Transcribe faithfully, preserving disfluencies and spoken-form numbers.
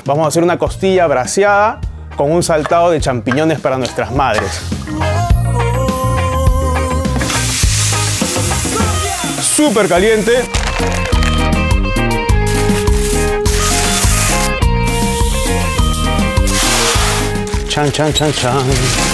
Vamos a hacer una costilla braseada con un saltado de champiñones para nuestras madres. Súper caliente. Chan, chan, chan, chan.